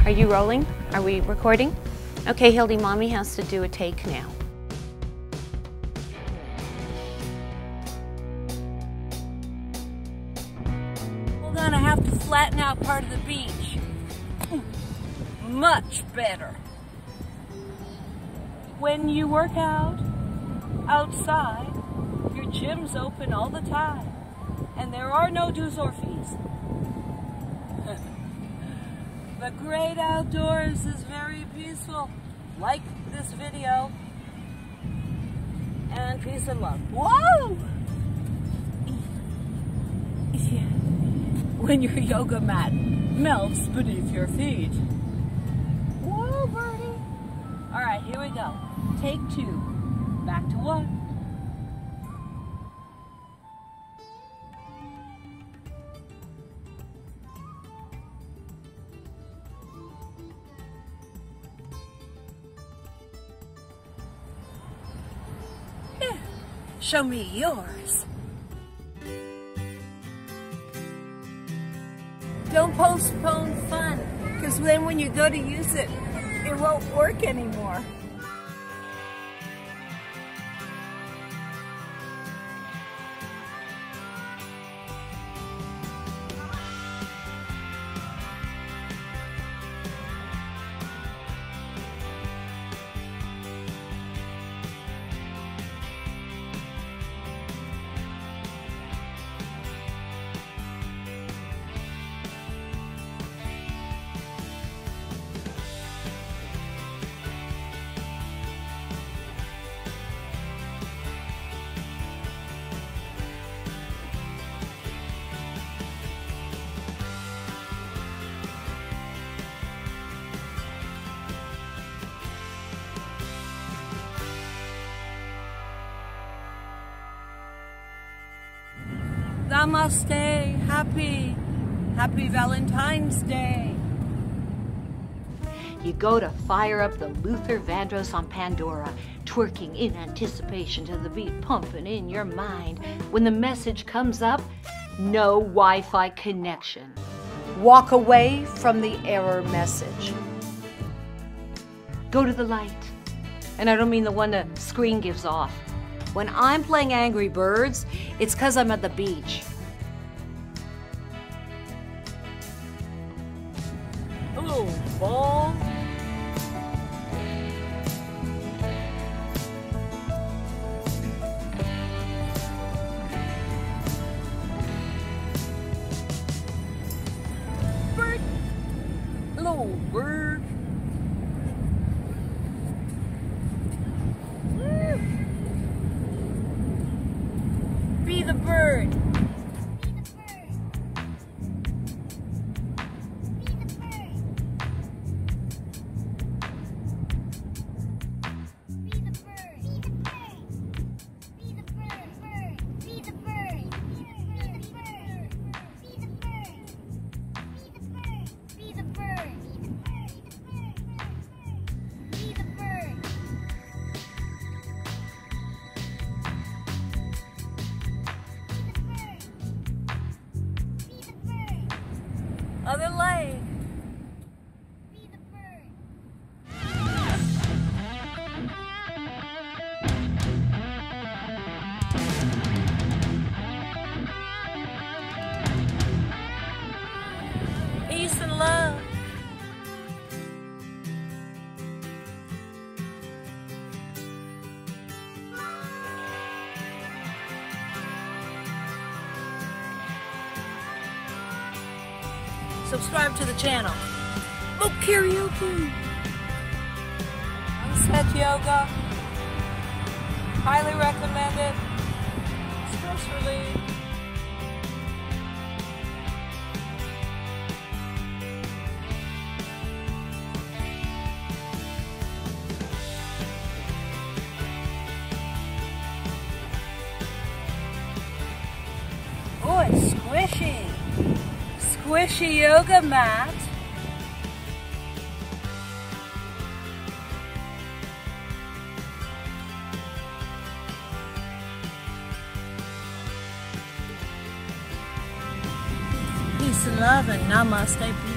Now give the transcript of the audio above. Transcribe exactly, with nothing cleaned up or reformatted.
Are you rolling? Are we recording? Okay, Hildy, Mommy has to do a take now. Hold on, I have to flatten out part of the beach. Much better. When you work out outside, your gym's open all the time, and there are no dues or fees. The great outdoors is very peaceful. Like this video. And peace and love. Whoa! When your yoga mat melts beneath your feet. Whoa, birdie. All right, here we go. Take two. Back to one. Show me yours. Don't postpone fun, because then when you go to use it, it won't work anymore. Namaste, happy, happy Valentine's Day. You go to fire up the Luther Vandross on Pandora, twerking in anticipation to the beat pumping in your mind. When the message comes up, no Wi-Fi connection. Walk away from the error message. Go to the light. And I don't mean the one the screen gives off. When I'm playing Angry Birds, it's because I'm at the beach. Hello, ball. Bird. Hello, bird. Be the bird. Other leg. Be the bird. Peace and love. Subscribe to the channel. Oh, karaoke. Sunset yoga. Highly recommend it. Stress relief. Oh, it's squishy. Squishy yoga mat. Peace and love and namaste.